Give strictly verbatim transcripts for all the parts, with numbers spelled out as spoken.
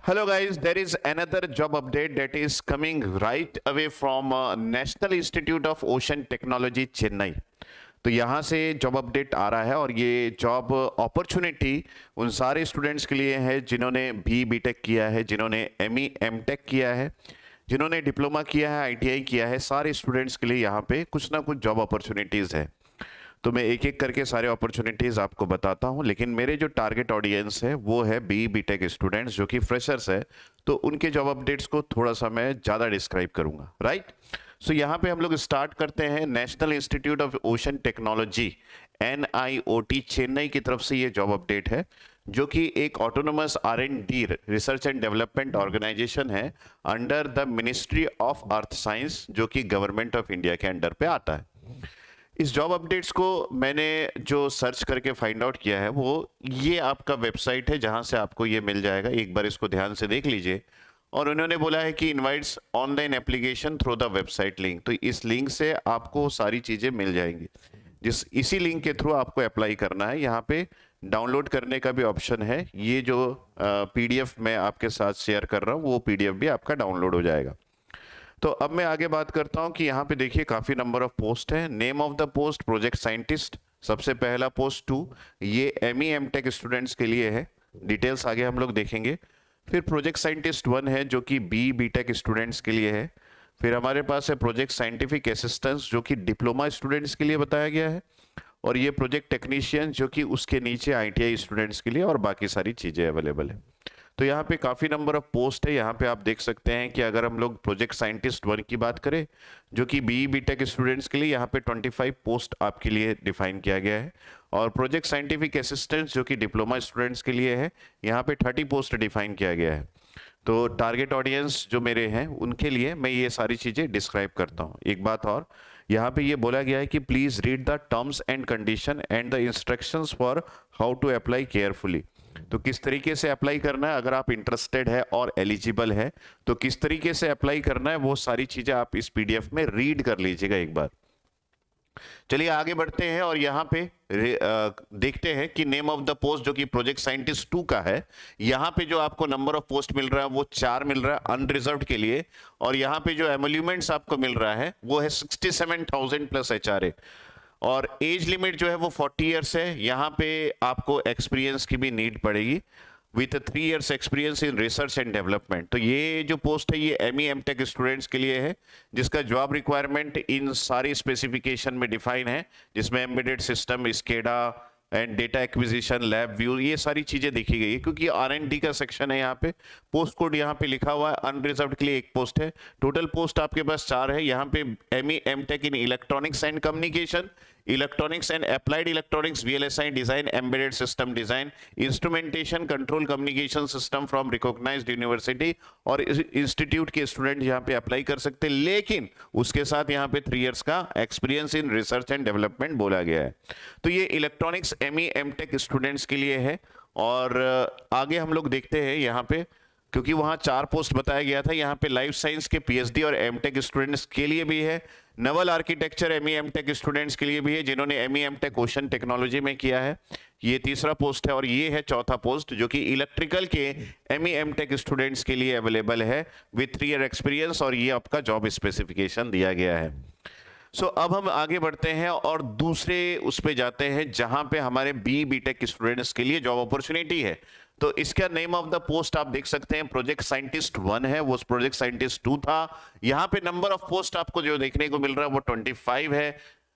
Hello guys, there is another job update that is coming right away from uh, National Institute of Ocean Technology Chennai. तो यहाँ से job update आ रहा है और ये जॉब अपॉर्चुनिटी उन सारे स्टूडेंट्स के लिए है जिन्होंने बी बी टेक किया है, जिन्होंने एम ई एम टेक किया है, जिन्होंने डिप्लोमा किया है, आई टी आई किया है। सारे स्टूडेंट्स के लिए यहाँ पे कुछ ना कुछ जॉब अपॉर्चुनिटीज़ है। तो मैं एक एक करके सारे अपॉर्चुनिटीज़ आपको बताता हूँ, लेकिन मेरे जो टारगेट ऑडियंस है वो है बी बी टेक स्टूडेंट्स जो कि फ्रेशर्स है, तो उनके जॉब अपडेट्स को थोड़ा सा मैं ज़्यादा डिस्क्राइब करूँगा। राइट, सो यहाँ पे हम लोग स्टार्ट करते हैं। National institute of ocean technology N I O T Chennai की तरफ से ये जॉब अपडेट है, जो कि एक autonomous R and D research and development organisation है under the ministry of earth science, जो कि गवर्नमेंट ऑफ इंडिया के अंडर पे आता है। इस जॉब अपडेट्स को मैंने जो सर्च करके फाइंड आउट किया है वो ये आपका वेबसाइट है जहां से आपको ये मिल जाएगा। एक बार इसको ध्यान से देख लीजिए। और उन्होंने बोला है कि invites online application through the website link, तो इस लिंक से आपको सारी चीज़ें मिल जाएंगी। जिस इसी लिंक के थ्रू आपको अप्लाई करना है। यहाँ पे डाउनलोड करने का भी ऑप्शन है। ये जो पीडीएफ मैं आपके साथ शेयर कर रहा हूँ वो पीडीएफ भी आपका डाउनलोड हो जाएगा। तो अब मैं आगे बात करता हूं कि यहाँ पे देखिए काफ़ी नंबर ऑफ पोस्ट है। Name of the post project scientist, सबसे पहला पोस्ट टू, ये M E M tech students के लिए है। डिटेल्स आगे हम लोग देखेंगे। फिर प्रोजेक्ट साइंटिस्ट वन है जो कि बी बी टेक स्टूडेंट्स के लिए है। फिर हमारे पास है प्रोजेक्ट साइंटिफिक असिस्टेंस जो कि डिप्लोमा स्टूडेंट्स के लिए बताया गया है। और ये प्रोजेक्ट टेक्नीशियन जो कि उसके नीचे आई टी आई स्टूडेंट्स के लिए, और बाकी सारी चीज़ें अवेलेबल है। तो यहाँ पे काफ़ी नंबर ऑफ पोस्ट है। यहाँ पे आप देख सकते हैं कि अगर हम लोग प्रोजेक्ट साइंटिस्ट वन की बात करें जो कि बी बी टेक स्टूडेंट्स के लिए, यहाँ पे पच्चीस पोस्ट आपके लिए डिफाइन किया गया है। और प्रोजेक्ट साइंटिफिक असिस्टेंट जो कि डिप्लोमा स्टूडेंट्स के लिए है, यहाँ पे तीस पोस्ट डिफाइन किया गया है। तो टारगेट ऑडियंस जो मेरे हैं उनके लिए मैं ये सारी चीज़ें डिस्क्राइब करता हूँ। एक बात और, यहाँ पे ये बोला गया है कि please read the terms and condition and the instructions for how to apply carefully. तो किस तरीके से अप्लाई करना है, अगर आप इंटरेस्टेड है और एलिजिबल है तो किस तरीके से अप्लाई करना है, वो सारी चीजें आप इस पीडीएफ में रीड कर लीजिएगा एक बार। चलिए आगे बढ़ते हैं और यहाँ पे आ, देखते हैं कि नेम ऑफ द पोस्ट जो कि प्रोजेक्ट साइंटिस्ट टू का है, यहाँ पे जो आपको नंबर ऑफ पोस्ट मिल रहा है वो चार मिल रहा है अनरिजर्व्ड के लिए। और यहाँ पे जो एमोल्यूमेंट्स आपको मिल रहा है वो है sixty seven thousand plus H R A. और एज लिमिट जो है वो चालीस इयर्स है। यहाँ पे आपको एक्सपीरियंस की भी नीड पड़ेगी with three years experience in research and development. तो ये जो पोस्ट है ये M E M tech students के लिए है, जिसका जॉब रिक्वायरमेंट इन सारी स्पेसिफिकेशन में डिफाइन है, जिसमें embedded system, SCADA and data acquisition, lab view, ये सारी चीजें देखी गई है। क्योंकि आर एंड डी का सेक्शन है, यहाँ पे पोस्ट कोड यहाँ पे लिखा हुआ है। अनरिजर्व्ड के लिए एक पोस्ट है। टोटल पोस्ट आपके पास चार है। यहाँ पे M E M tech in electronics and communication, electronics and applied electronics, V L S I design, embedded system design, instrumentation control communication system from recognised university और इंस्टीट्यूट के student यहाँ पे apply कर सकते हैं। लेकिन उसके साथ यहाँ पे थ्री इयर्स का experience in research and development बोला गया है। तो ये electronics M E M tech students के लिए है। और आगे हम लोग देखते हैं यहाँ पे, क्योंकि वहाँ चार पोस्ट बताया गया था, यहाँ पे लाइफ साइंस के पीएचडी और एमटेक स्टूडेंट्स के लिए भी है। Naval architecture M E M tech students के लिए भी है जिन्होंने M E M tech ocean technology में किया है। ये तीसरा पोस्ट है। और ये है चौथा पोस्ट जो कि इलेक्ट्रिकल के M E M tech students के लिए अवेलेबल है विथ थ्री ईयर एक्सपीरियंस, और ये आपका जॉब स्पेसिफिकेशन दिया गया है। सो so, अब हम आगे बढ़ते हैं और दूसरे उस पे जाते हैं जहां पे हमारे बी बी टेक स्टूडेंट्स के लिए जॉब अपॉर्चुनिटी है। तो इसका नेम ऑफ द पोस्ट आप देख सकते हैं, प्रोजेक्ट साइंटिस्ट वन है, वो प्रोजेक्ट साइंटिस्ट टू था। यहाँ पे नंबर ऑफ पोस्ट आपको जो देखने को मिल रहा है वो पच्चीस है।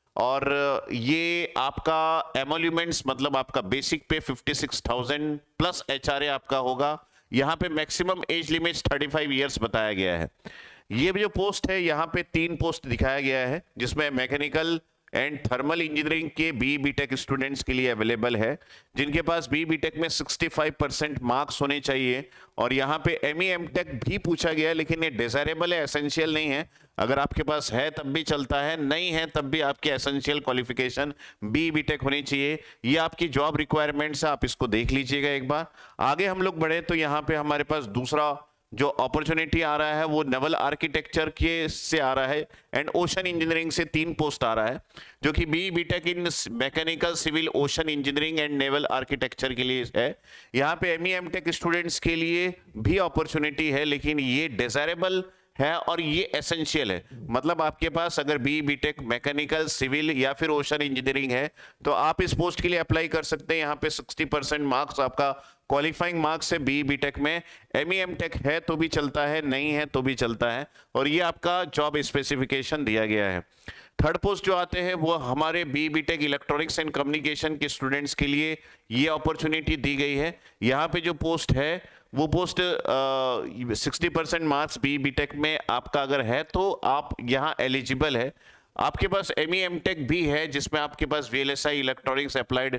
और ये आपका एमोल्यूमेंट्स मतलब आपका बेसिक पे छप्पन हज़ार प्लस एच आर ए आपका होगा। यहाँ पे मैक्सिमम एज लिमिट पैंतीस इयर्स बताया गया है। ये जो पोस्ट है यहाँ पे तीन पोस्ट दिखाया गया है, जिसमें मैकेनिकल एंड थर्मल इंजीनियरिंग के बी बी टेक स्टूडेंट्स के लिए अवेलेबल है, जिनके पास बी बी टेक में पैंसठ परसेंट मार्क्स होने चाहिए। और यहाँ पे एम ई एम टेक भी पूछा गया है, लेकिन ये डिजायरेबल है, एसेंशियल नहीं है। अगर आपके पास है तब भी चलता है, नहीं है तब भी आपकी essential qualification B B tech होनी चाहिए। ये आपकी जॉब रिक्वायरमेंट्स है, आप इसको देख लीजिएगा एक बार। आगे हम लोग बढ़े तो यहाँ पे हमारे पास दूसरा जो अपॉर्चुनिटी आ रहा है वो नेवल आर्किटेक्चर के से आ रहा है एंड ओशन इंजीनियरिंग से तीन पोस्ट आ रहा है, जो कि B B tech in mechanical civil ocean engineering and naval architecture के लिए है। यहाँ पे M E M tech students के लिए भी अपॉर्चुनिटी है, लेकिन ये डिजायरेबल है और ये एसेंशियल है। मतलब आपके पास अगर बी बीटेक मैकेनिकल सिविल या फिर ओशन इंजीनियरिंग है तो आप इस पोस्ट के लिए अप्लाई कर सकते हैं। यहाँ पे साठ परसेंट मार्क्स आपका क्वालिफाइंग मार्क्स है बी बीटेक में। एम ई एम टेक है तो भी चलता है, नहीं है तो भी चलता है, और ये आपका जॉब स्पेसिफिकेशन दिया गया है। थर्ड पोस्ट जो आते हैं वो हमारे B B tech electronics and communication के स्टूडेंट्स के लिए ये अपॉर्चुनिटी दी गई है। यहाँ पे जो पोस्ट है वो post sixty percent marks B B tech में आपका अगर है तो आप यहाँ एलिजिबल है। आपके पास एम ई एम टेक भी है जिसमें आपके पास V L S I electronics applied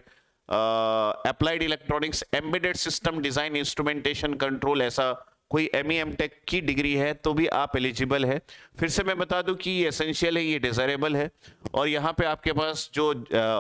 applied electronics embedded system design instrumentation control ऐसा कोई एम ई एम टेक की डिग्री है तो भी आप एलिजिबल है। फिर से मैं बता दूं कि ये एसेंशियल है, ये डिजायरेबल है, और यहाँ पे आपके पास जो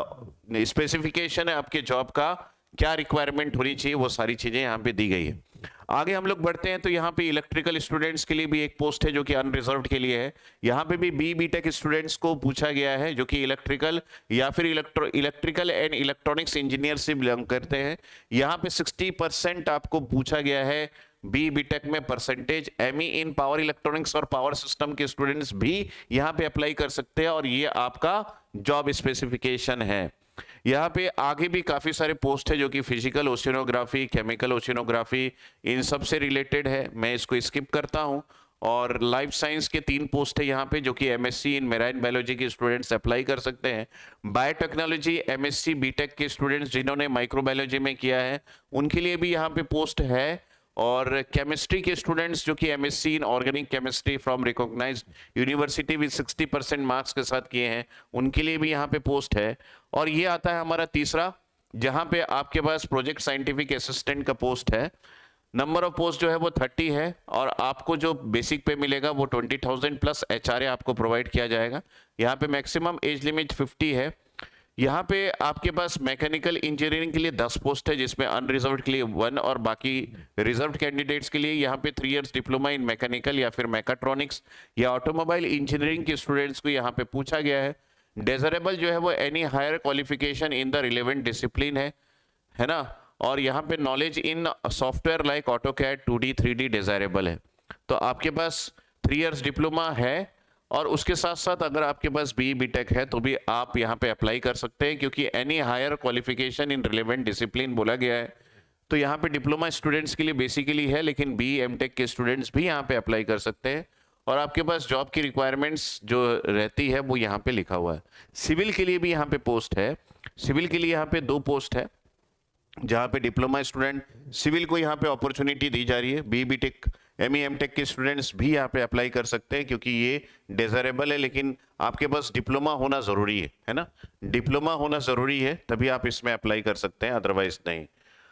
स्पेसिफिकेशन है आपके जॉब का क्या रिक्वायरमेंट होनी चाहिए वो सारी चीजें यहाँ पे दी गई है। आगे हम लोग बढ़ते हैं तो यहाँ पे इलेक्ट्रिकल स्टूडेंट्स के लिए भी एक पोस्ट है जो कि अनरिजर्व्ड के लिए है। यहाँ पे भी बी बीटेक स्टूडेंट्स को पूछा गया है जो कि इलेक्ट्रिकल या फिर electro electrical and electronics engineer से बिलोंग करते हैं। यहाँ पे सिक्सटी परसेंट आपको पूछा गया है बी बीटेक में percentage. ME in power electronics और पावर सिस्टम के स्टूडेंट्स भी यहाँ पे अप्लाई कर सकते हैं और ये आपका जॉब स्पेसिफिकेशन है। यहाँ पे आगे भी काफी सारे पोस्ट है जो कि फिजिकल ओशिनोग्राफी, केमिकल ओशिनोग्राफी, इन सब से रिलेटेड है, मैं इसको स्किप करता हूँ। और लाइफ साइंस के तीन पोस्ट है यहाँ पे जो कि एमएससी इन मेराइन बायोलॉजी के स्टूडेंट्स अप्लाई कर सकते हैं। बायोटेक्नोलॉजी एमएससी बीटेक के स्टूडेंट्स जिन्होंने माइक्रोबायोलॉजी में किया है उनके लिए भी यहाँ पे पोस्ट है। और केमिस्ट्री के स्टूडेंट्स जो कि MSc in organic chemistry from recognised university with sixty percent marks के साथ किए हैं उनके लिए भी यहाँ पे पोस्ट है। और ये आता है हमारा तीसरा, जहाँ पे आपके पास प्रोजेक्ट साइंटिफिक असिस्टेंट का पोस्ट है। नंबर ऑफ पोस्ट जो है वो थर्टी है और आपको जो बेसिक पे मिलेगा वो ट्वेंटी थाउजेंड प्लस एचआरए आपको प्रोवाइड किया जाएगा। यहाँ पे मैक्सिमम एज लिमिट फिफ्टी है। यहाँ पे आपके पास मैकेनिकल इंजीनियरिंग के लिए दस पोस्ट है जिसमें अनरिजर्व्ड के लिए वन और बाकी रिजर्व्ड कैंडिडेट्स के लिए यहाँ पे three years diploma in mechanical या फिर मैकाट्रॉनिक्स या ऑटोमोबाइल इंजीनियरिंग के स्टूडेंट्स को यहाँ पे पूछा गया है। डिजायरेबल जो है वो any higher qualification in the relevant discipline है, है ना। और यहाँ पे knowledge in software like AutoCAD, two D, three D desirable है। तो आपके पास थ्री इयर्स डिप्लोमा है और उसके साथ साथ अगर आपके पास बी बीटेक है तो भी आप यहाँ पे अप्लाई कर सकते हैं, क्योंकि any higher qualification in relevant discipline बोला गया है। तो यहाँ पे डिप्लोमा स्टूडेंट्स के लिए बेसिकली है, लेकिन बी एमटेक के स्टूडेंट्स भी यहाँ पे अप्लाई कर सकते हैं। और आपके पास जॉब की रिक्वायरमेंट्स जो रहती है वो यहाँ पे लिखा हुआ है। सिविल के लिए भी यहाँ पे पोस्ट है। सिविल के लिए यहाँ पे दो पोस्ट है जहाँ पे डिप्लोमा स्टूडेंट सिविल को यहाँ पे अपॉर्चुनिटी दी जा रही है। B B tech M E M tech के स्टूडेंट्स भी यहाँ पे अप्लाई कर सकते हैं क्योंकि ये डिजायरेबल है, लेकिन आपके पास डिप्लोमा होना जरूरी है, है ना। डिप्लोमा होना जरूरी है तभी आप इसमें अप्लाई कर सकते हैं, अदरवाइज नहीं।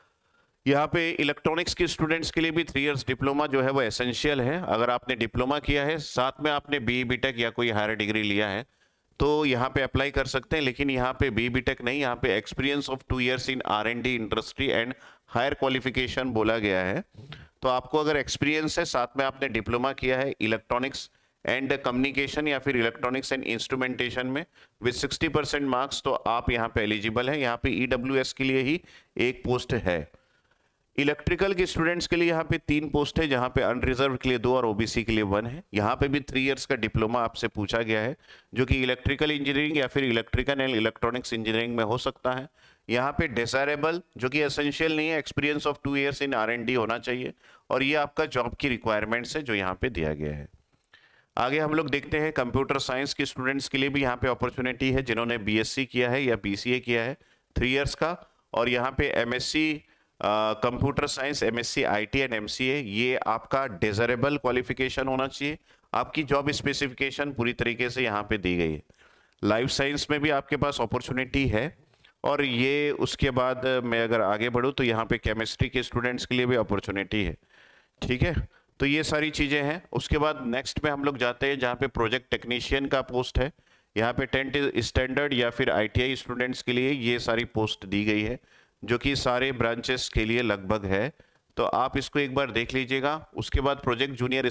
यहाँ पे इलेक्ट्रॉनिक्स के स्टूडेंट्स के लिए भी थ्री इयर्स डिप्लोमा जो है वो एसेंशियल है। अगर आपने डिप्लोमा किया है साथ में आपने बी बीटेक या कोई हायर डिग्री लिया है तो यहाँ पे अप्लाई कर सकते हैं, लेकिन यहाँ पे बी बीटेक नहीं, यहाँ पे experience of two years in R and D industry and higher qualification बोला गया है। तो आपको अगर एक्सपीरियंस है साथ में आपने डिप्लोमा किया है इलेक्ट्रॉनिक्स एंड कम्युनिकेशन या फिर इलेक्ट्रॉनिक्स एंड इंस्ट्रूमेंटेशन में विद सिक्सटी परसेंट मार्क्स, तो आप यहाँ पे एलिजिबल है। यहाँ पे ई डब्ल्यू एस के लिए ही एक पोस्ट है। इलेक्ट्रिकल के स्टूडेंट्स के लिए यहाँ पे तीन पोस्ट है, जहाँ पे अनरिजर्व के लिए दो और ओबीसी के लिए वन है। यहाँ पे भी थ्री इयर्स का डिप्लोमा आपसे पूछा गया है जो कि इलेक्ट्रिकल इंजीनियरिंग या फिर इलेक्ट्रिकल एंड इलेक्ट्रॉनिक्स इंजीनियरिंग में हो सकता है। यहाँ पे डिजायरेबल जो कि एसेंशियल नहीं है, experience of two years in R and D होना चाहिए, और ये आपका जॉब की रिक्वायरमेंट्स है जो यहाँ पे दिया गया है। आगे हम लोग देखते हैं कंप्यूटर साइंस के स्टूडेंट्स के लिए भी यहाँ पे अपॉर्चुनिटी है जिन्होंने बीएससी किया है या बीसीए किया है थ्री इयर्स का, और यहाँ पे MSc computer science, MSc IT and MCA, ये आपका डिजायरेबल क्वालिफिकेशन होना चाहिए। आपकी जॉब स्पेसिफिकेशन पूरी तरीके से यहाँ पे दी गई है। लाइफ साइंस में भी आपके पास अपॉर्चुनिटी है, और ये उसके बाद मैं अगर आगे बढ़ूँ तो यहाँ पे केमिस्ट्री के स्टूडेंट्स के लिए भी अपॉर्चुनिटी है, ठीक है। तो ये सारी चीज़ें हैं। उसके बाद नेक्स्ट में हम लोग जाते हैं जहाँ पे प्रोजेक्ट टेक्नीशियन का पोस्ट है। यहाँ पे टेंथ स्टैंडर्ड या फिर आईटीआई स्टूडेंट्स के लिए ये सारी पोस्ट दी गई है जो कि सारे ब्रांचेस के लिए लगभग है। तो आप इसको एक बार देख लीजिएगा। उसके बाद प्रोजेक्ट जूनियर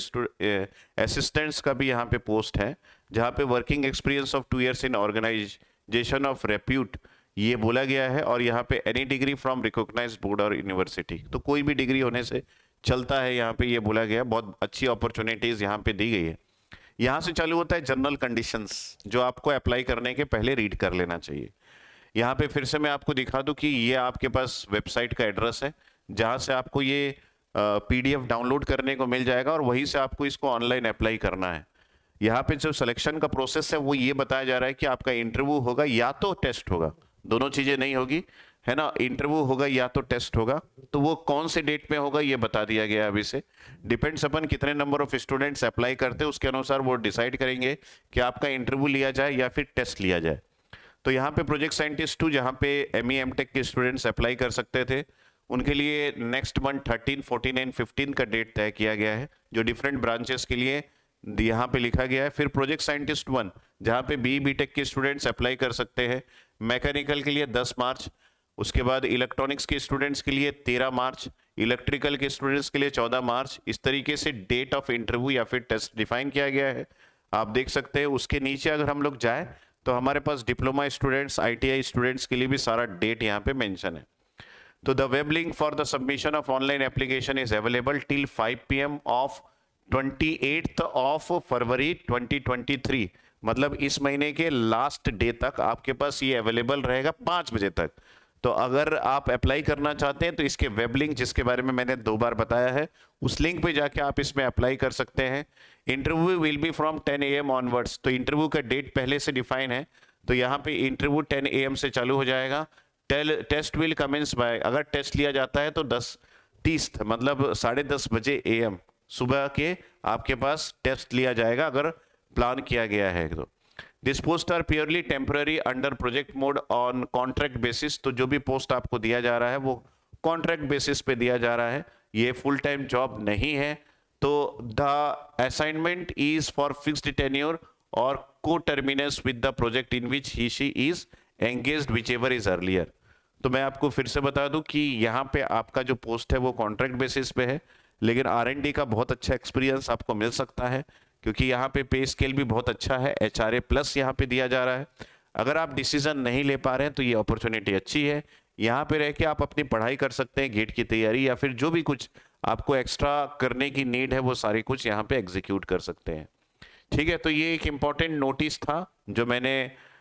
असिस्टेंट्स का भी यहाँ पे पोस्ट है, जहाँ पे working experience of two years in organisation of repute ये बोला गया है, और यहाँ पे any degree from recognised board और यूनिवर्सिटी, तो कोई भी डिग्री होने से चलता है, यहाँ पे ये बोला गया। बहुत अच्छी अपॉर्चुनिटीज यहाँ पे दी गई है। यहाँ से चालू होता है जनरल कंडीशंस, जो आपको अप्लाई करने के पहले रीड कर लेना चाहिए। यहाँ पे फिर से मैं आपको दिखा दूं कि ये आपके पास वेबसाइट का एड्रेस है, जहाँ से आपको ये पीडीएफ डाउनलोड करने को मिल जाएगा, और वहीं से आपको इसको ऑनलाइन अप्लाई करना है। यहाँ पे जो सिलेक्शन का प्रोसेस है वो ये बताया जा रहा है कि आपका इंटरव्यू होगा या तो टेस्ट होगा, दोनों चीजें नहीं होगी, है ना। इंटरव्यू होगा या तो टेस्ट होगा, तो वो कौन से डेट में होगा ये बता दिया गया अभी से। डिपेंड्स अपन कितने नंबर ऑफ स्टूडेंट्स अप्लाई करते हैं, उसके अनुसार वो डिसाइड करेंगे कि आपका इंटरव्यू लिया जाए या फिर टेस्ट लिया जाए। तो यहाँ पे प्रोजेक्ट साइंटिस्ट टू, जहाँ पे एम ई एम टेक के स्टूडेंट्स अप्लाई कर सकते थे, उनके लिए next month thirteen fourteen and fifteen का डेट तय किया गया है, जो डिफरेंट ब्रांचेस के लिए यहाँ पे लिखा गया है। फिर प्रोजेक्ट साइंटिस्ट वन, जहाँ पे बी बी टेक के स्टूडेंट्स अप्लाई कर सकते हैं, मैकेनिकल के लिए दस मार्च, उसके बाद इलेक्ट्रॉनिक्स के स्टूडेंट्स के लिए तेरह मार्च, इलेक्ट्रिकल के स्टूडेंट्स के लिए चौदह मार्च। इस तरीके से डेट ऑफ इंटरव्यू या फिर टेस्ट डिफाइन किया गया है, आप देख सकते हैं। उसके नीचे अगर हम लोग जाए तो हमारे पास डिप्लोमा स्टूडेंट्स, आईटीआई स्टूडेंट्स के लिए भी सारा डेट यहाँ पे मेंशन है। तो the web link for the submission of online application is available till five P M of twenty eighth of February twenty twenty three, मतलब इस महीने के लास्ट डे तक आपके पास ये अवेलेबल रहेगा, पाँच बजे तक। तो अगर आप अप्लाई करना चाहते हैं तो इसके वेब लिंक, जिसके बारे में मैंने दो बार बताया है, उस लिंक पे जाके आप इसमें अप्लाई कर सकते हैं। Interview will be from ten A M onwards, तो इंटरव्यू का डेट पहले से डिफाइन है, तो यहाँ पे इंटरव्यू टेन ए एम से चालू हो जाएगा। टेस्ट विल कमेंस बाय, अगर टेस्ट लिया जाता है तो दस तीस मतलब साढ़े दस बजे ए एम सुबह के आपके पास टेस्ट लिया जाएगा, अगर प्लान किया गया है तो। This post are purely temporary under project mode on contract basis, तो जो भी पोस्ट आपको दिया जा रहा है वो कॉन्ट्रैक्ट बेसिस पे दिया जा रहा है, ये फुल टाइम जॉब नहीं है। तो the assignment is for fixed tenure और coterminous with the project in which he she is engaged whichever is earlier. तो मैं आपको फिर से बता दूं कि यहाँ पे आपका जो पोस्ट है वो कॉन्ट्रैक्ट बेसिस पे है, लेकिन आर एंड डी का बहुत अच्छा एक्सपीरियंस आपको मिल सकता है, क्योंकि यहाँ पे पे स्केल भी बहुत अच्छा है, एच आर ए प्लस यहाँ पे दिया जा रहा है। अगर आप डिसीजन नहीं ले पा रहे हैं तो ये अपॉर्चुनिटी अच्छी है, यहाँ पे रह के आप अपनी पढ़ाई कर सकते हैं, गेट की तैयारी या फिर जो भी कुछ आपको एक्स्ट्रा करने की नीड है वो सारी कुछ यहाँ पे एग्जीक्यूट कर सकते हैं। ठीक है, तो ये एक इम्पॉर्टेंट नोटिस था जो मैंने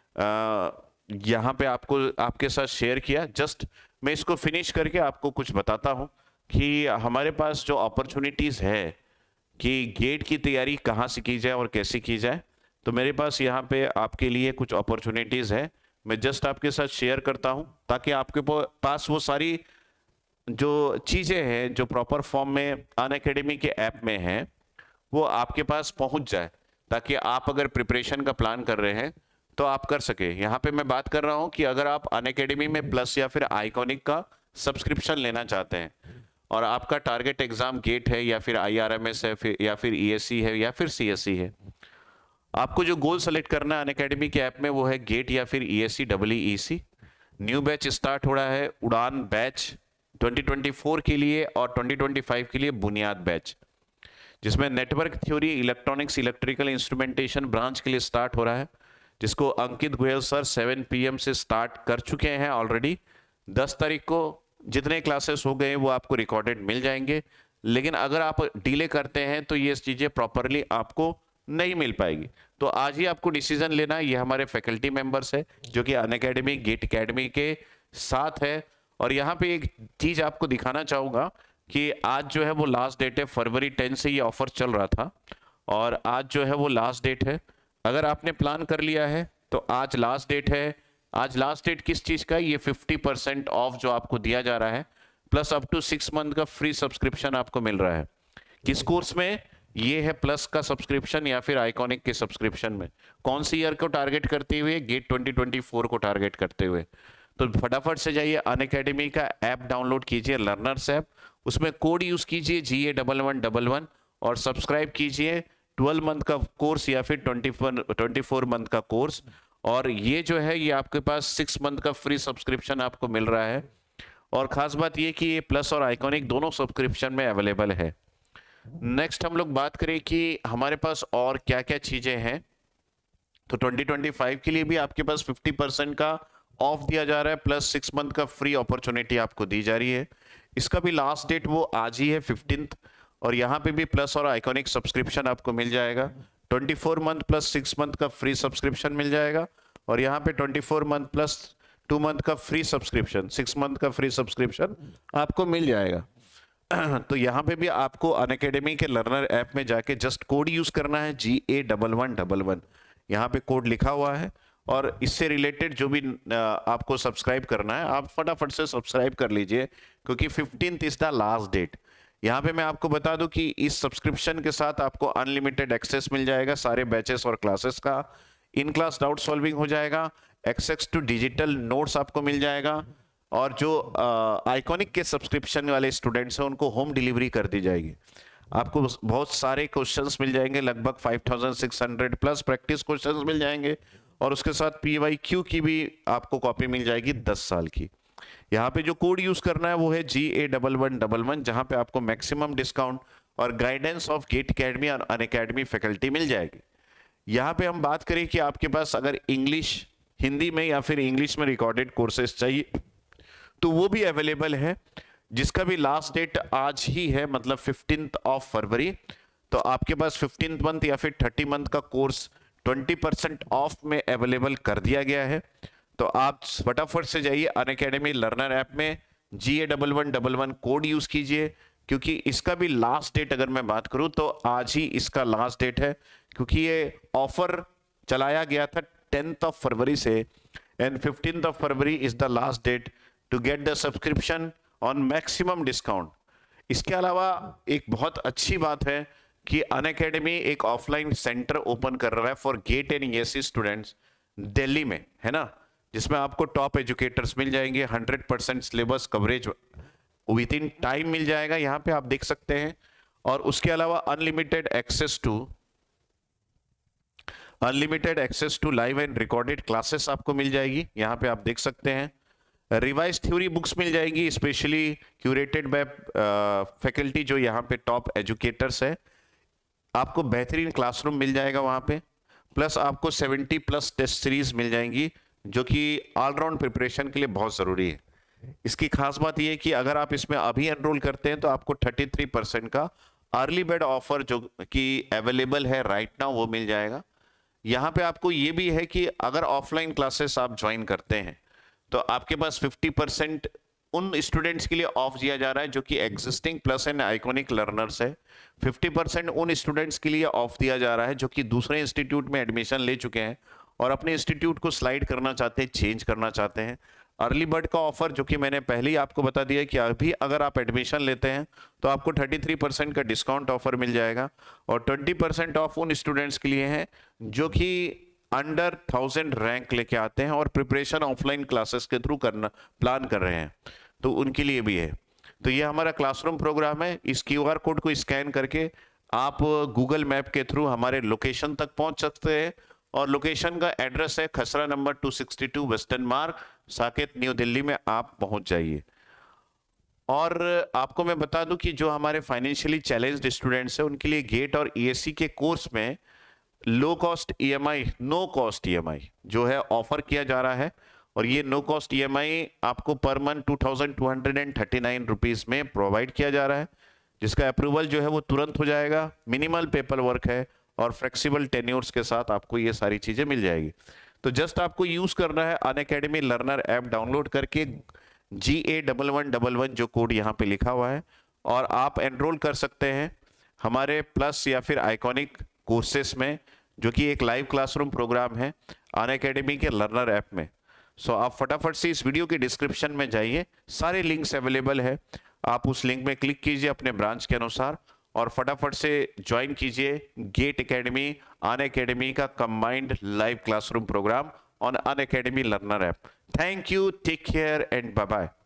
यहाँ पे आपको आपके साथ शेयर किया। जस्ट मैं इसको फिनिश करके आपको कुछ बताता हूँ कि हमारे पास जो अपॉर्चुनिटीज़ है कि गेट की तैयारी कहाँ से की जाए और कैसे की जाए, तो मेरे पास यहाँ पे आपके लिए कुछ अपॉर्चुनिटीज़ है, मैं जस्ट आपके साथ शेयर करता हूँ ताकि आपके पास वो सारी जो चीज़ें हैं जो प्रॉपर फॉर्म में अनअकैडमी के ऐप में हैं वो आपके पास पहुँच जाए, ताकि आप अगर प्रिपरेशन का प्लान कर रहे हैं तो आप कर सके। यहाँ पे मैं बात कर रहा हूँ कि अगर आप अनअकैडमी में प्लस या फिर आइकॉनिक का सब्सक्रिप्शन लेना चाहते हैं और आपका टारगेट एग्जाम गेट है या फिर आईआरएमएस है फिर या फिर ईएससी है या फिर सीएससी है, आपको जो गोल सेलेक्ट करना है अनअकैडमी के ऐप में वो है गेट या फिर ESE double EC. New batch start हो रहा है, उड़ान बैच ट्वेंटी ट्वेंटी फोर के लिए और ट्वेंटी ट्वेंटी फाइव के लिए बुनियाद बैच, जिसमें network theory electronics electrical instrumentation branch के लिए स्टार्ट हो रहा है, जिसको Ankit Goyal sir seven P M से स्टार्ट कर चुके हैं ऑलरेडी। दस तारीख को जितने क्लासेस हो गए वो आपको रिकॉर्डेड मिल जाएंगे, लेकिन अगर आप डिले करते हैं तो ये चीज़ें प्रॉपरली आपको नहीं मिल पाएगी। तो आज ही आपको डिसीजन लेना है। ये हमारे फैकल्टी मेंबर्स है जो कि अनअकैडमी गेट अकेडमी के साथ है। और यहाँ पे एक चीज़ आपको दिखाना चाहूँगा कि आज जो है वो लास्ट डेट है, फरवरी टेन से ये ऑफर चल रहा था और आज जो है वो लास्ट डेट है। अगर आपने प्लान कर लिया है तो आज लास्ट डेट है। आज लास्ट डेट किस चीज़ का? ये फिफ्टी परसेंट ऑफ जो आपको दिया जा रहा है plus up to six month का फ्री सब्सक्रिप्शन आपको मिल रहा है। किस कोर्स में? ये है प्लस का सब्सक्रिप्शन या फिर आइकॉनिक के सब्सक्रिप्शन में। कौन सी ईयर को टारगेट करते हुए? गेट ट्वेंटी ट्वेंटी फोर को टारगेट करते हुए। तो फटाफट से जाइए अनअकैडमी का ऐप डाउनलोड कीजिए, लर्नर्स ऐप, उसमें कोड यूज कीजिए G A double one double one और सब्सक्राइब कीजिए ट्वेल्व मंथ का कोर्स या फिर ट्वेंटी ट्वेंटी फोर मंथ का कोर्स। और ये जो है ये आपके पास सिक्स मंथ का फ्री सब्सक्रिप्शन आपको मिल रहा है। और खास बात ये कि ये प्लस और आइकॉनिक दोनों सब्सक्रिप्शन में अवेलेबल है। नेक्स्ट हम लोग बात करें कि हमारे पास और क्या क्या चीजें हैं, तो ट्वेंटी ट्वेंटी फाइव के लिए भी आपके पास फिफ्टी परसेंट का ऑफ दिया जा रहा है, प्लस सिक्स मंथ का फ्री अपॉर्चुनिटी आपको दी जा रही है। इसका भी लास्ट डेट वो आज ही है फिफ्टींथ, और यहाँ पे भी प्लस और आइकॉनिक सब्सक्रिप्शन आपको मिल जाएगा। Twenty four month plus six month का फ्री सब्सक्रिप्शन मिल जाएगा, और यहाँ पे twenty four month plus two month का फ्री सब्सक्रिप्शन, सिक्स मंथ का फ्री सब्सक्रिप्शन आपको मिल जाएगा। तो यहाँ पे भी आपको अनअकैडमी के लर्नर ऐप में जाके जस्ट कोड यूज करना है, G A double one double one, यहाँ पे कोड लिखा हुआ है, और इससे रिलेटेड जो भी आपको सब्सक्राइब करना है आप फटाफट से सब्सक्राइब कर लीजिए, क्योंकि fifteenth is the last date. यहाँ पे मैं आपको बता दूं कि इस सब्सक्रिप्शन के साथ आपको अनलिमिटेड एक्सेस मिल जाएगा सारे बैचेस और क्लासेस का, इन क्लास डाउट सॉल्विंग हो जाएगा, एक्सेस टू डिजिटल नोट्स आपको मिल जाएगा, और जो आइकॉनिक के सब्सक्रिप्शन वाले स्टूडेंट्स हैं उनको होम डिलीवरी कर दी जाएगी। आपको बहुत सारे क्वेश्चंस मिल जाएंगे, लगभग five thousand six hundred plus practice questions मिल जाएंगे, और उसके साथ पी वाई क्यू की भी आपको कॉपी मिल जाएगी दस साल की। यहाँ पे जो कोड यूज करना है वो है G A double one double one, जहाँ पे आपको मैक्सिमम डिस्काउंट और गाइडेंस ऑफ गेट अकेडमी और अनअकैडमी फैकल्टी मिल जाएगी। यहाँ पे हम बात करें कि आपके पास अगर इंग्लिश हिंदी में या फिर इंग्लिश में रिकॉर्डेड कोर्सेज चाहिए तो वो भी अवेलेबल है, जिसका भी लास्ट डेट आज ही है, मतलब फिफ्टींथ ऑफ फरवरी। तो आपके पास फिफ्टींथ मंथ या फिर थर्टी मंथ का कोर्स ट्वेंटी परसेंट ऑफ में अवेलेबल कर दिया गया है। तो आप फटाफट से जाइए अनअकैडमी लर्नर ऐप में, G A double one double one code use कीजिए, क्योंकि इसका भी लास्ट डेट अगर मैं बात करूं तो आज ही इसका लास्ट डेट है, क्योंकि ये ऑफर चलाया गया था टेंथ ऑफ फरवरी से, and fifteenth of February is the last date to get the subscription on maximum discount. इसके अलावा एक बहुत अच्छी बात है कि अनअकैडमी एक ऑफलाइन सेंटर ओपन कर रहा है for GATE and ESE students Delhi में, है ना, जिसमें आपको टॉप एजुकेटर्स मिल जाएंगे, hundred percent syllabus coverage within time मिल जाएगा, यहाँ पे आप देख सकते हैं। और उसके अलावा unlimited access to unlimited access to live and recorded classes आपको मिल जाएगी, यहाँ पे आप देख सकते हैं। रिवाइज थ्योरी बुक्स मिल जाएगी, स्पेशली क्यूरेटेड बाय फैकल्टी जो यहाँ पे टॉप एजुकेटर्स है। आपको बेहतरीन क्लासरूम मिल जाएगा वहाँ पे, प्लस आपको सेवेंटी प्लस टेस्ट सीरीज मिल जाएंगी, जो कि ऑलराउंड प्रिपरेशन के लिए बहुत ज़रूरी है। इसकी खास बात यह है कि अगर आप इसमें अभी एनरोल करते हैं तो आपको थर्टी थ्री परसेंट का अर्ली बर्ड ऑफर जो कि अवेलेबल है राइट नाउ वो मिल जाएगा। यहाँ पे आपको ये भी है कि अगर ऑफलाइन क्लासेस आप ज्वाइन करते हैं तो आपके पास फिफ्टी परसेंट उन स्टूडेंट्स के लिए ऑफ दिया जा रहा है जो कि existing plus and iconic learners है। फिफ्टी परसेंट उन स्टूडेंट्स के लिए ऑफ दिया जा रहा है जो कि दूसरे इंस्टीट्यूट में एडमिशन ले चुके हैं और अपने इंस्टीट्यूट को स्लाइड करना चाहते हैं, चेंज करना चाहते हैं। अर्ली बर्ड का ऑफर जो कि मैंने पहले ही आपको बता दिया कि अभी अगर आप एडमिशन लेते हैं तो आपको थर्टी थ्री परसेंट का डिस्काउंट ऑफर मिल जाएगा, और ट्वेंटी परसेंट ऑफ उन स्टूडेंट्स के लिए है जो कि अंडर थाउजेंड रैंक लेके आते हैं और प्रिपरेशन ऑफलाइन क्लासेस के थ्रू करना प्लान कर रहे हैं, तो उनके लिए भी है। तो ये हमारा क्लासरूम प्रोग्राम है। इस क्यूआर कोड को स्कैन करके आप गूगल मैप के थ्रू हमारे लोकेशन तक पहुंच सकते हैं, और लोकेशन का एड्रेस है खसरा number two sixty two western Marg, Saket, new Delhi में आप पहुंच जाइए। और आपको मैं बता दूं कि जो हमारे फाइनेंशियली चैलेंज्ड स्टूडेंट्स हैं उनके लिए गेट और ईएससी के कोर्स में low cost EMI, no cost EMI जो है ऑफर किया जा रहा है, और ये नो कॉस्ट ईएमआई आपको per month two thousand two hundred and thirty nine rupees में प्रोवाइड किया जा रहा है, जिसका अप्रूवल जो है वो तुरंत हो जाएगा। मिनिमल पेपर वर्क है और फ्लेक्सिबल टेन्योर्स के साथ आपको ये सारी चीजें मिल जाएगी। तो जस्ट आपको यूज करना है अनअकैडमी लर्नर ऐप डाउनलोड करके G A double one double one जो कोड यहाँ पे लिखा हुआ है, और आप एनरोल कर सकते हैं हमारे प्लस या फिर आइकॉनिक कोर्सेस में, जो कि एक लाइव क्लासरूम प्रोग्राम है अनअकैडमी के लर्नर ऐप में। सो आप फटाफट से इस वीडियो के डिस्क्रिप्शन में जाइए, सारे लिंक्स अवेलेबल है, आप उस लिंक में क्लिक कीजिए अपने ब्रांच के अनुसार और फटाफट से ज्वाइन कीजिए गेट एकेडमी अनअकैडमी का combined live classroom program on Unacademy learner app. Thank you, take care and bye bye.